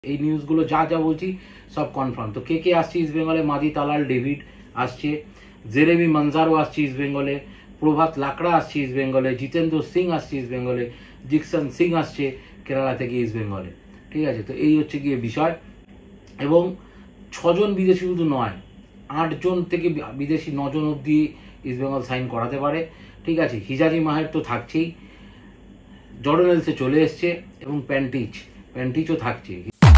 এই নিউজগুলো যা যা বলছি সব কনফার্ম। তো কে কে আসছে ইস্ট বেঙ্গলে? মাদি তালাল ডেভিড আসছে, জেরেমি মঞ্জারো আসছে ইস্ট বেঙ্গলে, প্রভাত লাকড়া আসছে ইস্ট বেঙ্গলে, জিতেন্দ্র সিং আসছে ইস্ট বেঙ্গলে, জিকসন সিং আসছে কেরালা থেকে ইস্ট বেঙ্গলে। ঠিক আছে, তো এই হচ্ছে গিয়ে বিষয়। এবং 6 জন বিদেশি শুধু নয়, 8 জন থেকে বিদেশি 9 জন অব্দি ইস্ট বেঙ্গল সাইন করাতে পারে। ঠিক আছে, হিজাজি মাহের তো থাকছেই, জর্ডেনেলসে চলে এসছে এবং প্যান্টিচও থাকছে।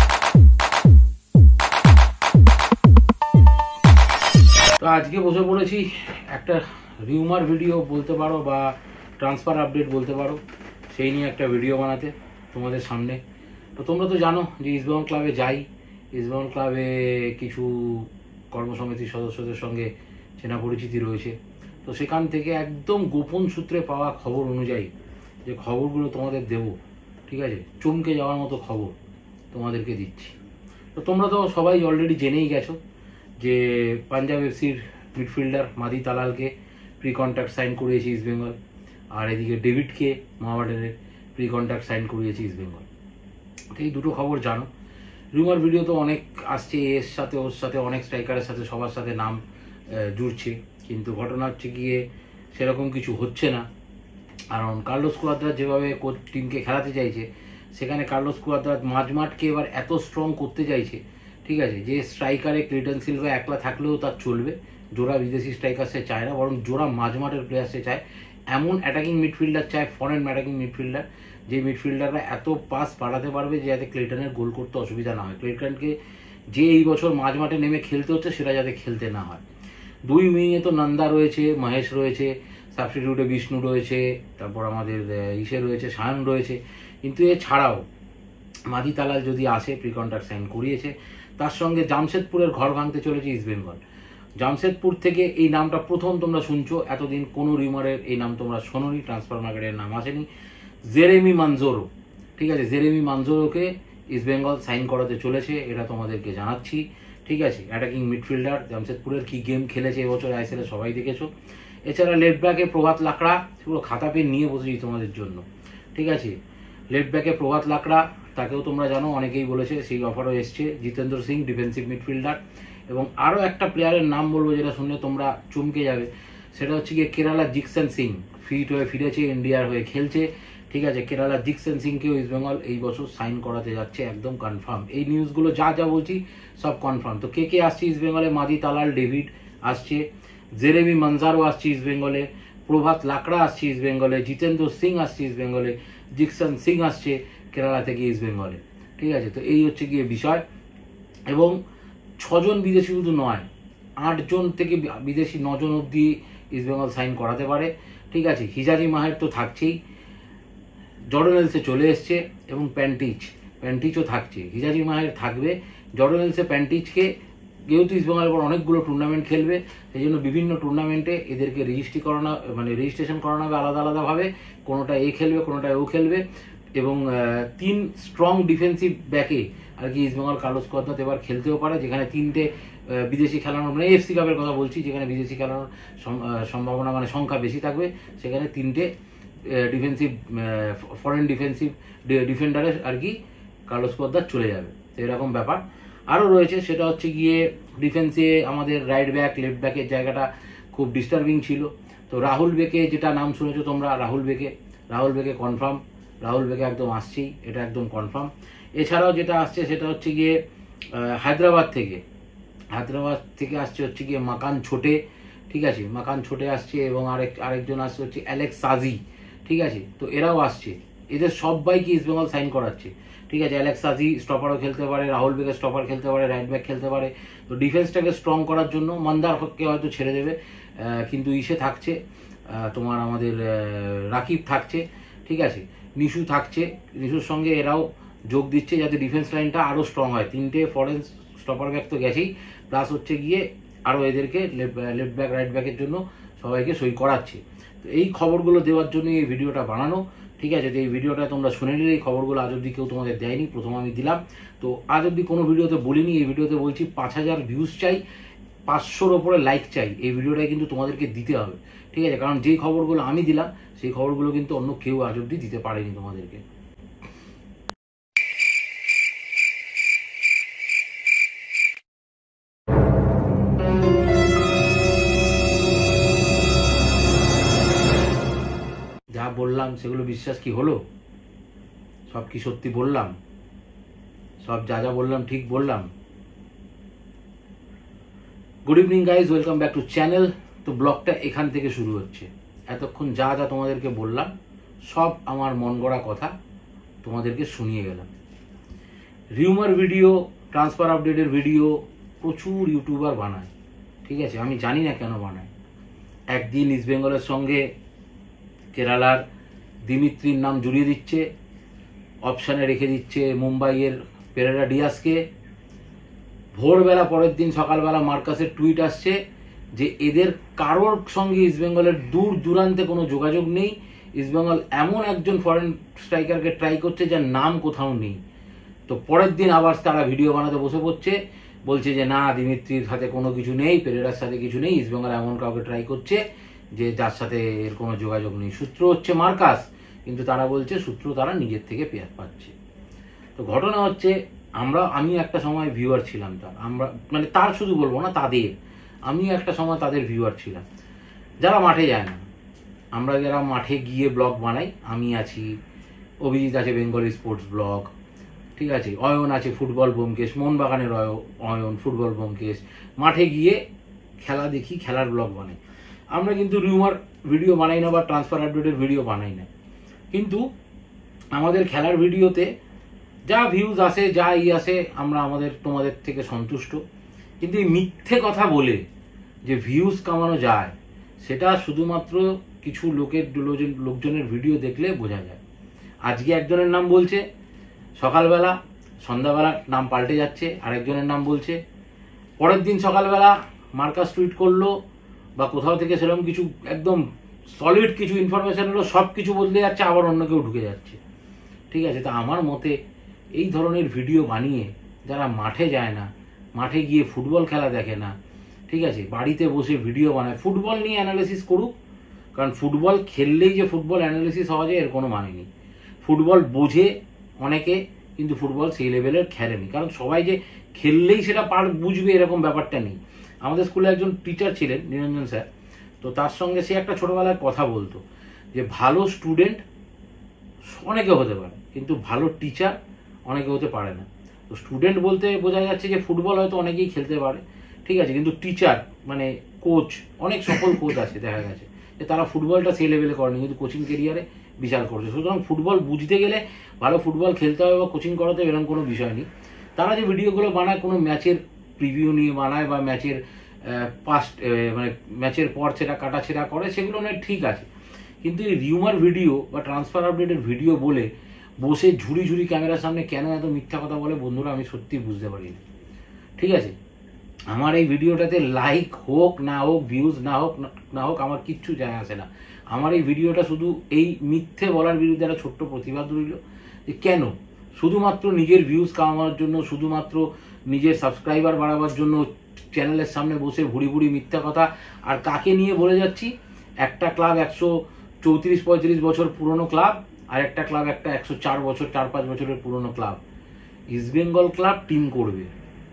তো আজকে বসে পড়েছি একটা রিউমার ভিডিও বলতে পারো বা ট্রান্সফার আপডেট বলতে পারো, সেই নিয়ে একটা ভিডিও বানাতে তোমাদের সামনে। তো তোমরা তো জানো যে ইস্টবেঙ্গল ক্লাবে যাই, ইস্টবেঙ্গল ক্লাবে কিছু কর্মসমিতির সদস্যদের সঙ্গে চেনা পরিচিতি রয়েছে। তো সেখান থেকে একদম গোপন সূত্রে পাওয়া খবর অনুযায়ী যে খবরগুলো তোমাদের দেবো, ঠিক আছে, চমকে যাওয়ার মতো খবর তোমাদেরকে দিচ্ছি। তো তোমরা তো সবাই অলরেডি জেনেই গেছো যে পাঞ্জাব এফসির মিডফিল্ডার মাদি তালালকে প্রি কন্ট্রাক্ট সাইন করিয়েছে ইস্টবেঙ্গল, আর এদিকে ডেভিডকে মোহামেডানের প্রি কন্ট্রাক্ট সাইন করিয়েছে ইস্টবেঙ্গল। তো এই দুটো খবর জানো। রিউমার ভিডিও তো অনেক আসছে, এর সাথে ওর সাথে অনেক স্ট্রাইকারের সাথে সবার সাথে নাম জুড়ছে, কিন্তু ঘটনা হচ্ছে গিয়ে সেরকম কিছু হচ্ছে না। কারণ কার্লোস কুয়াদ্রা যেভাবে টিমকে খেলাতে চাইছে, সেখানে কার্লোস কুয়াদ্রা মাঝমাঠকে এবার এত স্ট্রং করতে চাইছে, ঠিক আছে, যে স্ট্রাইকারে ক্লিটন সিলভা একলা থাকলেও তার চলবে। জোড়া বিদেশি স্ট্রাইকার সে চায় না, বরং জোড়া মাঝমাঠের প্লেয়ার সে চায়। এমন অ্যাটাকিং মিডফিল্ডার চায়, ফরেন অ্যাটাকিং মিডফিল্ডার, যে মিডফিল্ডাররা এত পাস পাঠাতে পারবে যে যাতে ক্লিটনের গোল করতে অসুবিধা না হয়। ক্লিটনকে যে এই বছর মাঝমাঠে নেমে খেলতে হচ্ছে সেটা যাতে খেলতে না হয়। দুই উইংয়ে তো নন্দা রয়েছে, মহেশ রয়েছে, সাবস্টিটিউটে বিষ্ণু রয়েছে, তারপর আমাদের রয়েছে, সায়ন রয়েছে। কিন্তু এছাড়াও মাদি তালাল যদি আসে, প্রি কন্ট্রাক্ট সাইন করিয়েছে, তার সঙ্গে জামশেদপুরের ঘর ভাঙতে চলেছে ইস্টবেঙ্গল। জামশেদপুর থেকে এই নামটা প্রথম তোমরা শুনছো, এতদিন কোনো রিউমারের এই নাম তোমরা শোনোনি, ট্রান্সফার মার্কেটের নাম আসেনি। জেরেমি মঞ্জারো, ঠিক আছে, জেরেমি মঞ্জারোকে ইস্টবেঙ্গল সাইন করাতে চলেছে, এটা তোমাদেরকে জানাচ্ছি। ঠিক আছে, অ্যাটাকিং মিডফিল্ডার, জামশেদপুরের কি গেম খেলেছে এবছর আইএসএলে সবাই দেখেছো। এছাড়া লেফট ব্যাকে প্রভাত লাকড়া, পুরো খাতা পেন নিয়ে বসেছি তোমাদের জন্য। ঠিক আছে, লেফট ব্যাকে প্রভাত লাকড়া, তাকেও তোমরা জানো, অনেকেই বলেছে, সেই অফারও এসছে। জিতেন্দ্র সিং ডিফেন্সিভ মিডফিল্ডার, এবং আরও একটা প্লেয়ারের নাম বলবো যেটা শুনলে তোমরা চমকে যাবে, সেটা হচ্ছে গিয়ে কেরালা জিকসন সিং। ফিট হয়ে ফিরেছে, ইন্ডিয়ার হয়ে খেলছে। ঠিক আছে, কেরালা জিকসন সিংকেও ইস্টবেঙ্গল এই বছর সাইন করাতে যাচ্ছে, একদম কনফার্ম। এই নিউজগুলো যা যা বলছি সব কনফার্ম। তো কে কে আসছে ইস্টবেঙ্গলে? মাদি তালাল ডেভিড আসছে, জেরেমি মঞ্জারো আসছে ইস্টবেঙ্গলে, প্রভাত লাকড়া আসছে ইস্টবেঙ্গলে, জিতেন্দ্র সিং আসছে ইস্টবেঙ্গলে, জিকসন সিং আসছে কেরালা থেকে ইস্টবেঙ্গলে। ঠিক আছে, তো এই হচ্ছে গিয়ে বিষয়। এবং 6 জন বিদেশি শুধু নয়, 8 জন থেকে বিদেশি 9 জন অব্দি ইস্টবেঙ্গল সাইন করাতে পারে। ঠিক আছে, হিজাজি মাহের তো থাকছেই, জর্ডেনেলসে চলে এসছে এবং প্যান্টিচও থাকছে। হিজাজি মাহের থাকবে, জর্ডেনেলসে প্যান্টিচকে, যেহেতু ইস্টবেঙ্গলের পর অনেকগুলো টুর্নামেন্ট খেলবে, সেই জন্য বিভিন্ন টুর্নামেন্টে এদেরকে রেজিস্ট্রেশন করানো হবে আলাদা আলাদাভাবে। কোনোটা এ খেলবে, কোনোটা ও খেলবে। এবং 3 স্ট্রং ডিফেন্সিভ ব্যাকে আর কি ইস্টবেঙ্গল কার্লোস কুয়াদ্রা এবার খেলতেও পারে, যেখানে 3টে বিদেশি খেলানোর, মানে এফসি কাপের কথা বলছি, যেখানে বিদেশি খেলানোর সম্ভাবনা মানে সংখ্যা বেশি থাকবে, সেখানে 3টে ডিফেন্সিভ ফরেন ডিফেন্ডারে আর কি কার্লোস কুয়াদ্রা চলে যাবে। তো এরকম ব্যাপার আরও রয়েছে। সেটা হচ্ছে গিয়ে ডিফেন্সে আমাদের রাইট ব্যাক, লেফট ব্যাকের জায়গাটা খুব ডিস্টার্বিং ছিল। তো রাহুল বেকে, যেটা নাম শুনেছো তোমরা, রাহুল বেকে কনফার্ম, রাহুল বেকে একদম আসছেই, এটা একদম কনফার্ম। এছাড়াও যেটা আসছে সেটা হচ্ছে গিয়ে হায়দ্রাবাদ থেকে আসছে হচ্ছে গিয়ে মাকান ছোটে। ঠিক আছে, মাকান ছোটে আসছে, এবং আরেকজন আসছে হচ্ছে অ্যালেক্স সাজি। ঠিক আছে, তো এরাও আসছে, এদের সবাইকে ইস্টবেঙ্গল সাইন করাচ্ছে। ঠিক আছে, অ্যালেক্স সাজি স্টপারও খেলতে পারে, রাহুল বেগে স্টপার খেলতে পারে, রাইট ব্যাক খেলতে পারে। তো ডিফেন্সটাকে স্ট্রং করার জন্য মন্দারকে হয়তো ছেড়ে দেবে, কিন্তু ইসে থাকছে তোমার আমাদের রাকিব থাকছে। ঠিক আছে, নিশু থাকছে, নিশুর সঙ্গে এরাও যোগ দিচ্ছে যাতে ডিফেন্স লাইনটা আরও স্ট্রং হয়। 3টে ফরেন স্টপার ব্যাক তো গেছেই, প্লাস হচ্ছে গিয়ে আরও এদেরকে লেফট ব্যাক, রাইট ব্যাকের জন্য সবাইকে সই করাচ্ছে। তো এই খবরগুলো দেওয়ার জন্য এই ভিডিওটা বানানো। ঠিক আছে, তো এই ভিডিওটা তোমরা শুনে নিলে, এই খবরগুলো আজ অব্দি কেউ তোমাদের দেয়নি, প্রথম আমি দিলাম। তো আজ অব্দি কোনো ভিডিওতে বলিনি, এই ভিডিওতে বলছি 5000 ভিউজ চাই, 500-র ওপরে লাইক চাই। এই ভিডিওটাই কিন্তু তোমাদেরকে দিতে হবে। ঠিক আছে, কারণ যেই খবরগুলো আমি দিলাম সেই খবরগুলো কিন্তু অন্য কেউ আজ অব্দি দিতে পারেনি তোমাদেরকে। বললাম সেগুলো বিশ্বাস কি হলো? সব কি সত্যি বললাম? সব যা যা বললাম ঠিক বললাম? Good evening guys, welcome back to channel. তো ব্লগটা এখান থেকে শুরু হচ্ছে। এতক্ষণ যা যা তোমাদেরকে বললাম সব আমার মন গড়া কথা তোমাদেরকে শুনিয়ে গেলাম। রিউমার ভিডিও, ট্রান্সফার আপডেটের ভিডিও প্রচুর ইউটিউবার বানায়, ঠিক আছে? আমি জানি না কেন বানায়। একদিন ইস্ট বেঙ্গলের সঙ্গে কেরালার দিমিত্রির নাম জুড়িয়ে দিচ্ছে, অপশানে রেখে দিচ্ছে মুম্বাইয়ের পেরেরা ডিয়াসকে। ভোরবেলা পরের দিন সকালবেলা মার্কাসের টুইট আসছে যে এদের কারোর সঙ্গে ইস্টবেঙ্গলের দূর দূরান্তে কোনো যোগাযোগ নেই। ইস্টবেঙ্গল এমন একজন ফরেন স্ট্রাইকারকে ট্রাই করছে যার নাম কোথাও নেই। তো পরের দিন আবার তারা ভিডিও বানাতে বসে পড়ছে, বলছে যে না, দিমিত্রির সাথে কোনো কিছু নেই, পেরেরার সাথে কিছু নেই, ইস্টবেঙ্গল এমন কাউকে ট্রাই করছে যে যার সাথে এর কোনো যোগাযোগ নেই। সূত্র হচ্ছে মার্কাস, কিন্তু তারা বলছে সূত্র তারা নিজের থেকে পেয়ার পাচ্ছে। তো ঘটনা হচ্ছে, আমি একটা সময় ভিউয়ার ছিলাম তার, মানে তার শুধু বলবো না, তাদের আমি একটা সময় তাদের ভিউয়ার ছিলাম, যারা মাঠে যায় না। আমরা যারা মাঠে গিয়ে ব্লগ বানাই, আমি আছি, অভিজিৎ আছে বেঙ্গলি স্পোর্টস ব্লগ, ঠিক আছে, অয়ন আছে ফুটবল ব্যোমকেশ, মোহনবাগানের অয়ন ফুটবল ব্যোমকেশ, মাঠে গিয়ে খেলা দেখি, খেলার ব্লগ বানাই। আমরা কিন্তু রিউমার ভিডিও বানাই না বা ট্রান্সফার আপডেটের ভিডিও বানাই না, কিন্তু আমাদের খেলার ভিডিওতে যা ভিউজ আসে, যা আসে, আমরা তোমাদের থেকে সন্তুষ্ট। কিন্তু এই মিথ্যে কথা বলে যে ভিউজ কামানো যায়, সেটা শুধুমাত্র কিছু লোকজনের ভিডিও দেখলে বোঝা যায়। আজকে একজনের নাম বলছে, সকালবেলা সন্ধ্যাবেলা নাম পাল্টে যাচ্ছে, আরেকজনের নাম বলছে, পরের দিন সকালবেলা মার্কাস টুইট করলো বা কোথাও থেকে সেরকম কিছু একদম সলিড কিছু ইনফরমেশন হলো, সব কিছু বদলে যাচ্ছে, আবার অন্য কেউ ঢুকে যাচ্ছে, ঠিক আছে? তা আমার মতে এই ধরনের ভিডিও বানিয়ে যারা মাঠে যায় না, মাঠে গিয়ে ফুটবল খেলা দেখে না, ঠিক আছে, বাড়িতে বসে ভিডিও বানায়, ফুটবল নিয়ে অ্যানালিসিস করুক। কারণ ফুটবল খেললেই যে ফুটবল অ্যানালিসিস হওয়া যায় এর কোনো মানে নেই। ফুটবল বোঝে অনেকে, কিন্তু ফুটবল সেই লেভেলের খেলেনি। কারণ সবাই যে খেললেই সেটা বুঝবে এরকম ব্যাপারটা নেই। আমাদের স্কুলে একজন টিচার ছিলেন, নিরঞ্জন স্যার, তো তার সঙ্গে সে একটা ছোটবেলায় কথা বলতো যে ভালো স্টুডেন্ট অনেকে হতে পারে, কিন্তু ভালো টিচার অনেকে হতে পারে না। তো স্টুডেন্ট বলতে বোঝা যাচ্ছে যে ফুটবল হয়তো অনেকেই খেলতে পারে, ঠিক আছে, কিন্তু টিচার মানে কোচ, অনেক সফল কোচ আছে দেখা গেছে যে তারা ফুটবলটা সেই লেভেলে করেনি, কিন্তু কোচিং কেরিয়ারে বিশাল করছে। সুতরাং ফুটবল বুঝতে গেলে, ভালো ফুটবল খেলতে হবে বা কোচিং করাতে হবে এরকম কোনো বিষয় নেই। তারা যে ভিডিওগুলো বানায় কোনো ম্যাচের প্রিভিউ নিয়ে বানায় বা ম্যাচের মানে ম্যাচের পর সেটা কাটাছেড়া করে, সেগুলো নয়, ঠিক আছে। কিন্তু এই রিউমার ভিডিও বা ট্রান্সফার আপডেটের ভিডিও বলে বসে ঝুড়ি ঝুড়ি ক্যামেরার সামনে কেন এত মিথ্যা কথা বলে বন্ধুরা, আমি সত্যি বুঝতে পারি না, ঠিক আছে? আমার এই ভিডিওটাতে লাইক হোক না হোক, ভিউজ না হোক আমার কিচ্ছু যায় আসে না। আমার এই ভিডিওটা শুধু এই মিথ্যে বলার বিরুদ্ধে একটা ছোট্ট প্রতিবাদ রইল যে কেন শুধুমাত্র নিজের ভিউজ কামানোর জন্য, শুধুমাত্র নিজের সাবস্ক্রাইবার বাড়াবার জন্য চ্যানেলের সামনে বসে ভুড়ি ভুড়ি মিথ্যা কথা। আর কাকে নিয়ে বলে যাচ্ছি? একটা ক্লাব 134-35 বছর পুরনো ক্লাব, আর একটা ক্লাব একটা 104-5 বছরের পুরনো ক্লাব। ইস্টবেঙ্গল ক্লাব টিম করবে,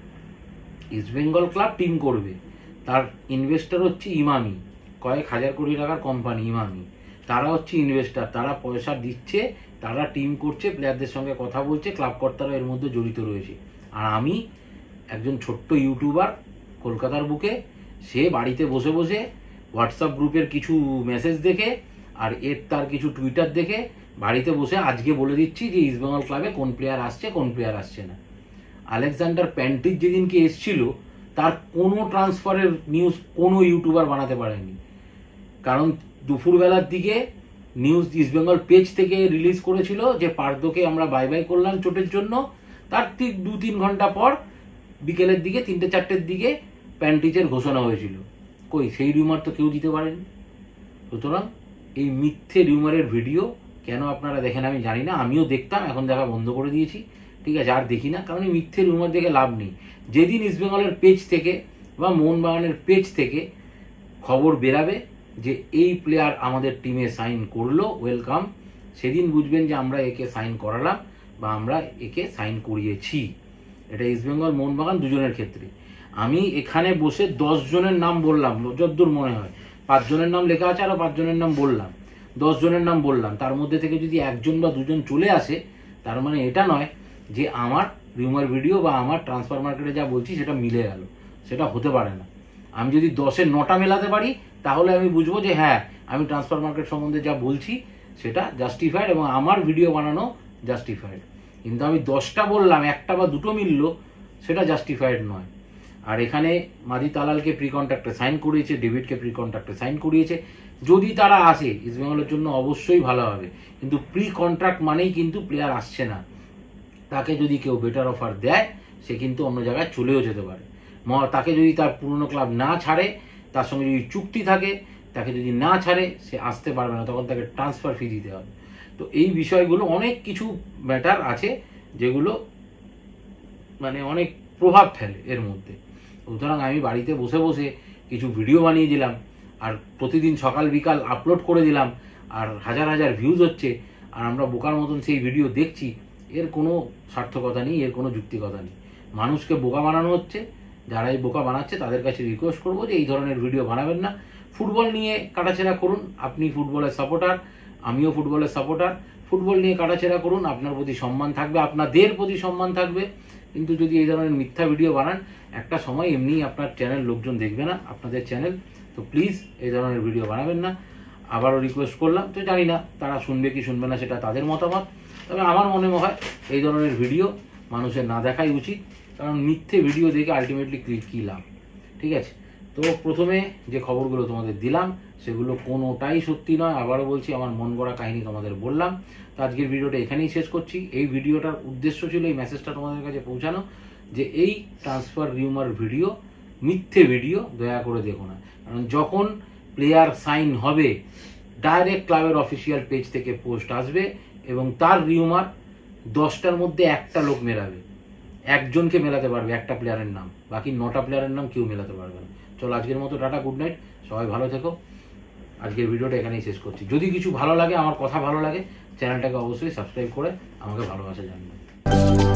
ইস্টবেঙ্গল ক্লাব টিম করবে, তার ইনভেস্টর হচ্ছে ইমামি, কয়েক হাজার কোটি টাকার কোম্পানি ইমামি, তারা হচ্ছে ইনভেস্টর, তারা পয়সা দিচ্ছে, তারা টিম করছে, প্লেয়ারদের সঙ্গে কথা বলছে, ক্লাব কর্তারা এর মধ্যে জড়িত রয়েছে। আর আমি একজন ছোট্ট ইউটিউবার কলকাতার বুকে, সে বাড়িতে বসে বসে হোয়াটসঅ্যাপ গ্রুপের কিছু মেসেজ দেখে আর তার কিছু টুইটার দেখে বাড়িতে বসে আজকে বলে দিচ্ছি যে ইস্টবেঙ্গল ক্লাবে কোন প্লেয়ার আসছে, কোন প্লেয়ার আসছে না। আলেকজান্ডার প্যান্টিচ যেদিনকে এসছিল, তার কোনো ট্রান্সফারের নিউজ কোনো ইউটিউবার বানাতে পারেনি। কারণ দুপুরবেলার দিকে নিউজ ইস্টবেঙ্গল পেজ থেকে রিলিজ করেছিল যে পার্দোকে আমরা বাই বাই করলাম চোটের জন্য, তার ঠিক 2-3 ঘন্টা পর বিকেলের দিকে 3-4টের দিকে প্যান্টিচের ঘোষণা হয়েছিল। কই সেই রিউমার তো কেউ দিতে পারেনি। সুতরাং এই মিথ্যে রিউমারের ভিডিও কেন আপনারা দেখেন আমি জানি না, আমিও দেখতাম, এখন দেখা বন্ধ করে দিয়েছি, ঠিক আছে, আর দেখি না। কারণ এই মিথ্যে রিউমার দেখে লাভ নেই। যেদিন ইস্টবেঙ্গলের পেজ থেকে বা মোহনবাগানের পেজ থেকে খবর বেরাবে যে এই প্লেয়ার আমাদের টিমে সাইন করলো, ওয়েলকাম, সেদিন বুঝবেন যে আমরা একে সাইন করালাম বা আমরা একে সাইন করিয়েছি। এটা ইস্টবেঙ্গল মোহনবাগান দুজনের ক্ষেত্রে। আমি এখানে বসে 10 জনের নাম বললাম, যতদূর মনে হয় 5 জনের নাম লেখা আছে, আরো 5 জনের নাম বললাম। 10 জনের নাম বললাম, তার মধ্যে থেকে যদি 1 জন বা 2 জন চলে আসে, তার মানে এটা নয় যে আমার রিউমার ভিডিও বা আমার ট্রান্সফার মার্কেটে যা বলছি সেটা মিলে গেল। সেটা হতে পারে না। আমি যদি 10-এর 9টা মেলাতে পারি, তাহলে আমি বুঝবো যে হ্যাঁ, আমি ট্রান্সফার মার্কেট সম্বন্ধে যা বলছি সেটা জাস্টিফাইড এবং আমার ভিডিও বানানো জাস্টিফাইড। কিন্তু আমি 10টা বললাম, 1টা বা 2টো মিললো, সেটা জাস্টিফাইড নয়। আর এখানে মাদি তালালকে প্রি কন্ট্রাক্টে সাইন করিয়েছে, ডেভিডকে প্রি কন্ট্রাক্টে সাইন করিয়েছে। যদি তারা আসে ইস্টবেঙ্গলের জন্য অবশ্যই ভালো হবে, কিন্তু প্রি কন্ট্রাক্ট মানেই কিন্তু প্লেয়ার আসছে না। তাকে যদি কেউ বেটার অফার দেয়, সে কিন্তু অন্য জায়গায় চলেও যেতে পারে। তাকে যদি তার পুরনো ক্লাব না ছাড়ে, তার সঙ্গে যদি চুক্তি থাকে, তাকে যদি না ছাড়ে, সে আসতে পারবে না, তখন তাকে ট্রান্সফার ফি দিতে হবে। তো এই বিষয়গুলো অনেক কিছু ম্যাটার আছে যেগুলো মানে অনেক প্রভাব ফেলে এর মধ্যে। সুতরাং আমি বাড়িতে বসে বসে কিছু ভিডিও বানিয়ে দিলাম, আর প্রতিদিন সকাল বিকাল আপলোড করে দিলাম, আর হাজার হাজার ভিউজ হচ্ছে, আর আমরা বোকার মতন সেই ভিডিও দেখছি। এর কোনো সার্থকতা নেই, এর কোনো যুক্তিকতা নেই। মানুষকে বোকা বানানো হচ্ছে। যারা এই বোকা বানাচ্ছে তাদের কাছে রিকোয়েস্ট করবো যে এই ধরনের ভিডিও বানাবেন না। ফুটবল নিয়ে কাটাছেড়া করুন। আপনি ফুটবলের সাপোর্টার, আমিও ফুটবলের সাপোর্টার। ফুটবল নিয়ে কাটাছেড়া করুন, আপনার প্রতি সম্মান থাকবে, আপনাদের প্রতি সম্মান থাকবে। কিন্তু যদি এই ধরনের মিথ্যা ভিডিও বানান, একটা সময় এমনি আপনার চ্যানেল লোকজন দেখবে না, আপনাদের চ্যানেল। তো প্লিজ এই ধরনের ভিডিও বানাবেন না। আবারও রিকোয়েস্ট করলাম। তো জানি না তারা শুনবে কি শুনবে না, সেটা তাদের মতামত। তবে আমার মনে হয় এই ধরনের ভিডিও মানুষের না দেখাই উচিত, কারণ মিথ্যে ভিডিও দেখে আলটিমেটলি কী লাভ? ঠিক আছে। তো প্রথমে যে খবরগুলো তোমাদের দিলাম সেগুলো কোনোটাই সত্যি নয়। আবারও বলছি, আমার মন গড়া কাহিনী তোমাদের বললাম। তো আজকের ভিডিওটা এখানেই শেষ করছি। এই ভিডিওটার উদ্দেশ্য ছিল এই মেসেজটা তোমাদের কাছে পৌঁছানো, যে এই ট্রান্সফার রিউমার ভিডিও মিথ্যে ভিডিও, দয়া করে দেখো না। কারণ যখন প্লেয়ার সাইন হবে, ডাইরেক্ট ক্লাবের অফিসিয়াল পেজ থেকে পোস্ট আসবে এবং তার রিউমার 10টার মধ্যে একটা লোক মেলাবে, একজনকে মেলাতে পারবে একটা প্লেয়ারের নাম, বাকি 9টা প্লেয়ারের নাম কেউ মেলাতে পারবে না। চলো আজকের মতো টাটা, গুড নাইট, সবাই ভালো থেকো। আজকের ভিডিওটা এখানেই শেষ করছি। যদি কিছু ভালো লাগে, আমার কথা ভালো লাগে, চ্যানেলটাকে অবশ্যই সাবস্ক্রাইব করে আমাকে ভালোবাসা জানাবেন।